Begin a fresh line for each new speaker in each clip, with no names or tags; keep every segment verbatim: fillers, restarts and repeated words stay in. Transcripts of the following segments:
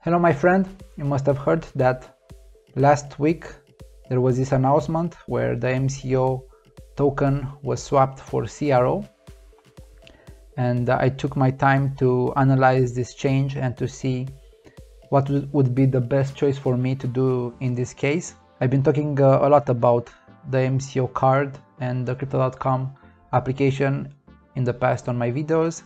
Hello my friend, you must have heard that last week there was this announcement where the M C O token was swapped for C R O, and I took my time to analyze this change and to see what would be the best choice for me to do in this case. I've been talking uh, a lot about the M C O card and the Crypto dot com application in the past on my videos.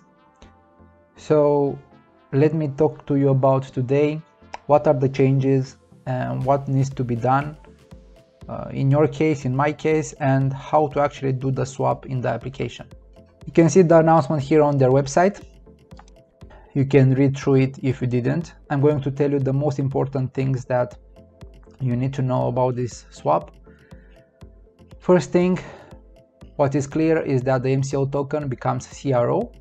So let me talk to you about today what are the changes and what needs to be done uh, in your case, in my case, and how to actually do the swap in the application. You can see the announcement here on their website. You can read through it if you didn't. I'm going to tell you the most important things that you need to know about this swap. First thing, what is clear is that the M C O token becomes C R O.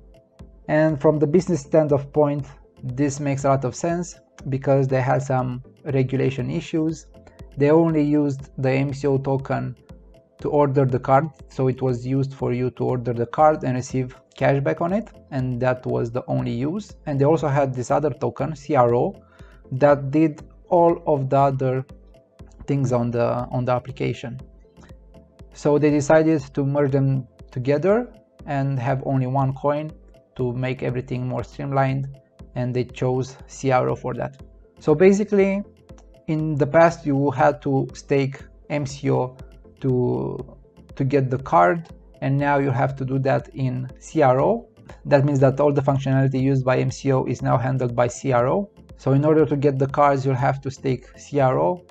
And from the business standpoint, this makes a lot of sense because they had some regulation issues. They only used the M C O token to order the card, so it was used for you to order the card and receive cashback on it, and that was the only use. And they also had this other token, C R O, that did all of the other things on the on the application. So they decided to merge them together and have only one coin to make everything more streamlined, and they chose C R O for that. So basically, in the past you had to stake M C O to to get the card, and now you have to do that in C R O. That means that all the functionality used by M C O is now handled by C R O. So in order to get the cards, you'll have to stake C R O,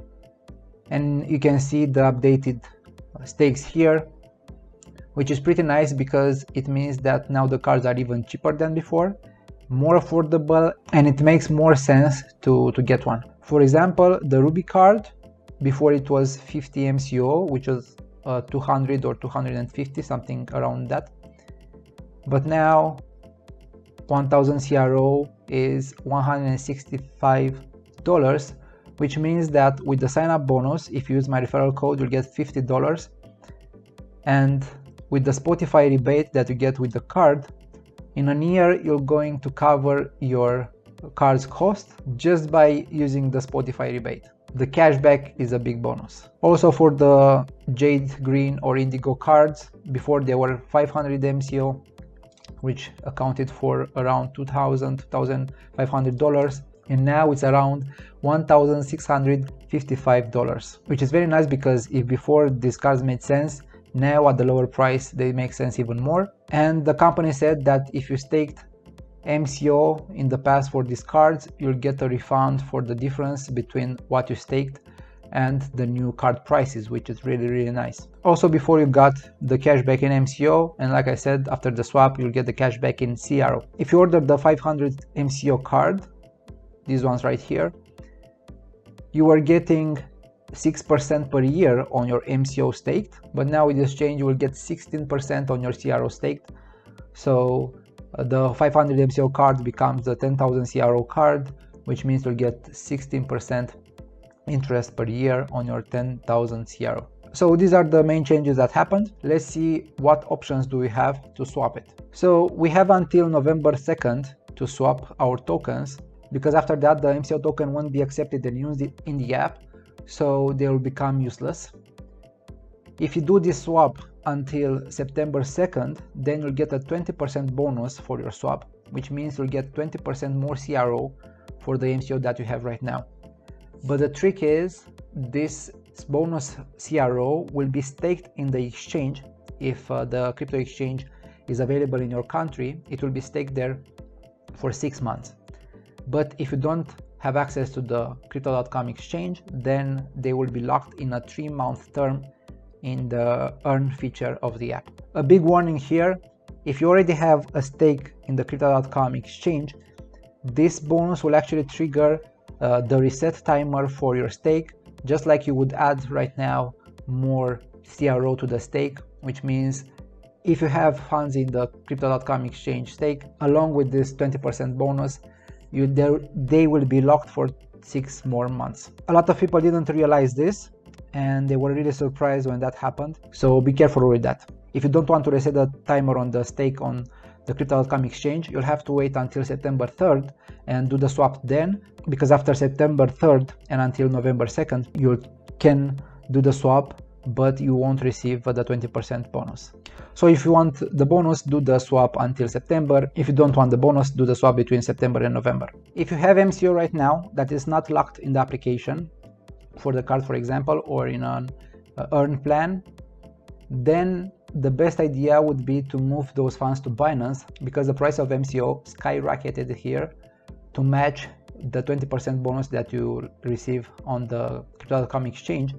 and you can see the updated stakes here, which is pretty nice because it means that now the cards are even cheaper than before, more affordable, and it makes more sense to, to get one. For example, the Ruby card, before it was fifty M C O, which was uh, two hundred or two hundred fifty, something around that. But now one thousand C R O is one hundred sixty-five dollars, which means that with the sign up bonus, if you use my referral code, you'll get fifty dollars. And with the Spotify rebate that you get with the card, in a year you're going to cover your card's cost just by using the Spotify rebate. The cashback is a big bonus. Also for the Jade, Green or Indigo cards, before they were five hundred M C O, which accounted for around two thousand, two thousand five hundred dollars, and now it's around one thousand six hundred fifty-five dollars, which is very nice because if before these cards made sense, now at the lower price they make sense even more. And the company said that if you staked M C O in the past for these cards, you'll get a refund for the difference between what you staked and the new card prices, which is really really nice. Also, before you got the cashback in M C O, and like I said, after the swap you'll get the cashback in C R O. If you order the five hundred M C O card, these ones right here, you are getting six percent per year on your M C O staked, but now with this change you will get sixteen percent on your C R O staked. So uh, the five hundred M C O card becomes the ten thousand C R O card, which means you'll get sixteen percent interest per year on your ten thousand C R O. So these are the main changes that happened. Let's see what options do we have to swap it. So we have until November second to swap our tokens, because after that the M C O token won't be accepted and used in the app, so they will become useless. If you do this swap until September second, then you'll get a twenty percent bonus for your swap, which means you'll get twenty percent more C R O for the M C O that you have right now. But the trick is, this bonus C R O will be staked in the exchange. If uh, the crypto exchange is available in your country, it will be staked there for six months. But if you don't have access to the Crypto dot com exchange, then they will be locked in a three month term in the earn feature of the app. A big warning here, if you already have a stake in the Crypto dot com exchange, this bonus will actually trigger uh, the reset timer for your stake, just like you would add right now more C R O to the stake, which means if you have funds in the Crypto dot com exchange stake, along with this twenty percent bonus, You, they will be locked for six more months. A lot of people didn't realize this and they were really surprised when that happened, so be careful with that. If you don't want to reset the timer on the stake on the crypto dot com exchange, you'll have to wait until September third and do the swap then, because after September third and until November second, you can do the swap, but you won't receive the twenty percent bonus. So if you want the bonus, do the swap until September. If you don't want the bonus, do the swap between September and November. If you have M C O right now that is not locked in the application for the card, for example, or in an uh, earn plan, then the best idea would be to move those funds to Binance, because the price of M C O skyrocketed here to match the twenty percent bonus that you receive on the crypto dot com exchange.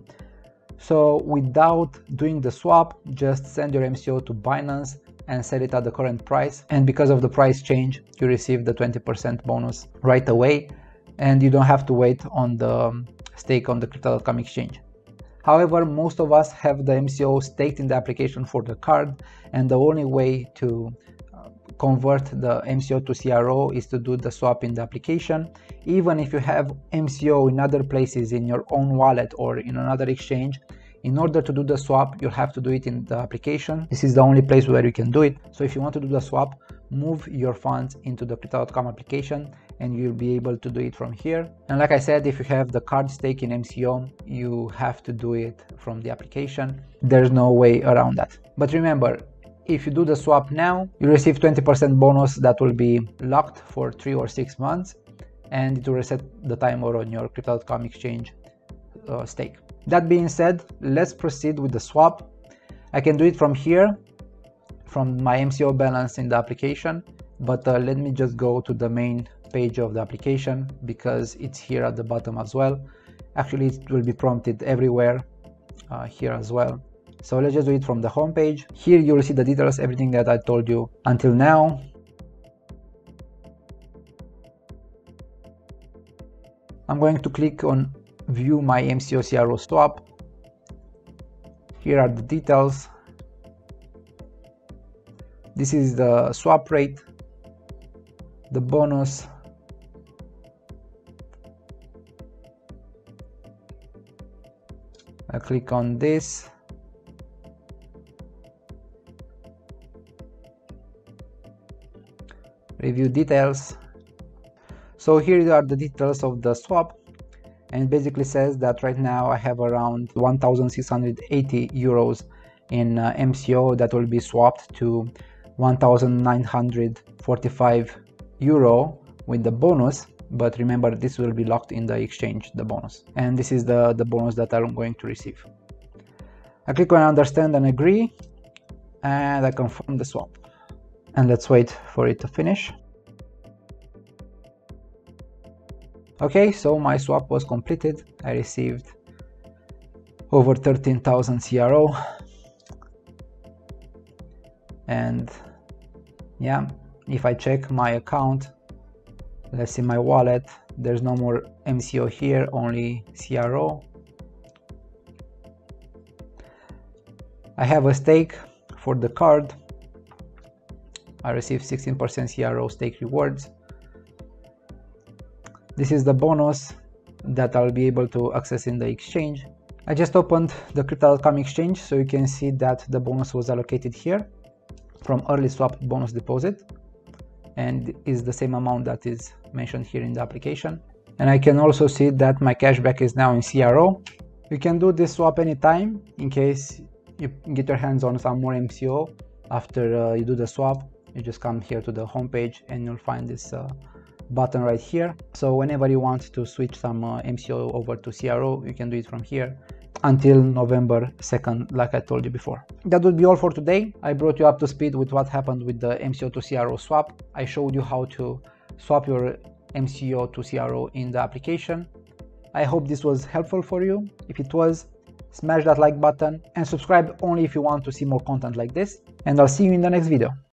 So without doing the swap, just send your M C O to Binance and sell it at the current price, and because of the price change, you receive the twenty percent bonus right away, and you don't have to wait on the stake on the crypto dot com exchange. However, most of us have the M C O staked in the application for the card, and the only way to convert the M C O to C R O is to do the swap in the application. Even if you have M C O in other places in your own wallet or in another exchange, in order to do the swap, you'll have to do it in the application. This is the only place where you can do it. So if you want to do the swap, move your funds into the crypto dot com application and you'll be able to do it from here. And like I said, if you have the card stake in M C O, you have to do it from the application. There's no way around that. But remember, if you do the swap now, you receive twenty percent bonus that will be locked for three or six months, and it will reset the timer on your crypto dot com exchange uh, stake. That being said, let's proceed with the swap. I can do it from here, from my M C O balance in the application, but uh, let me just go to the main page of the application, because it's here at the bottom as well. Actually, it will be prompted everywhere uh, here as well. So let's just do it from the home page. Here you will see the details, everything that I told you until now. I'm going to click on view my M C O C R O swap. Here are the details. This is the swap rate, the bonus, I click on this. Review details. So here are the details of the swap, and basically says that right now I have around one thousand six hundred eighty euros in uh, M C O that will be swapped to one thousand nine hundred forty-five euro with the bonus. But remember, this will be locked in the exchange, the bonus, and this is the the bonus that I'm going to receive. I click on understand and agree, and I confirm the swap. And let's wait for it to finish. Okay, so my swap was completed. I received over thirteen thousand C R O. And yeah, if I check my account, let's see my wallet, there's no more M C O here, only C R O. I have a stake for the card. I received sixteen percent C R O stake rewards. This is the bonus that I'll be able to access in the exchange. I just opened the crypto dot com exchange, so you can see that the bonus was allocated here from early swap bonus deposit, and is the same amount that is mentioned here in the application. And I can also see that my cashback is now in C R O. You can do this swap anytime in case you get your hands on some more M C O after uh, you do the swap. You just come here to the home page and you'll find this uh, button right here. So whenever you want to switch some uh, M C O over to C R O, you can do it from here until November second, like I told you before. That would be all for today. I brought you up to speed with what happened with the M C O to C R O swap. I showed you how to swap your M C O to C R O in the application. I hope this was helpful for you. If it was, smash that like button and subscribe only if you want to see more content like this. And I'll see you in the next video.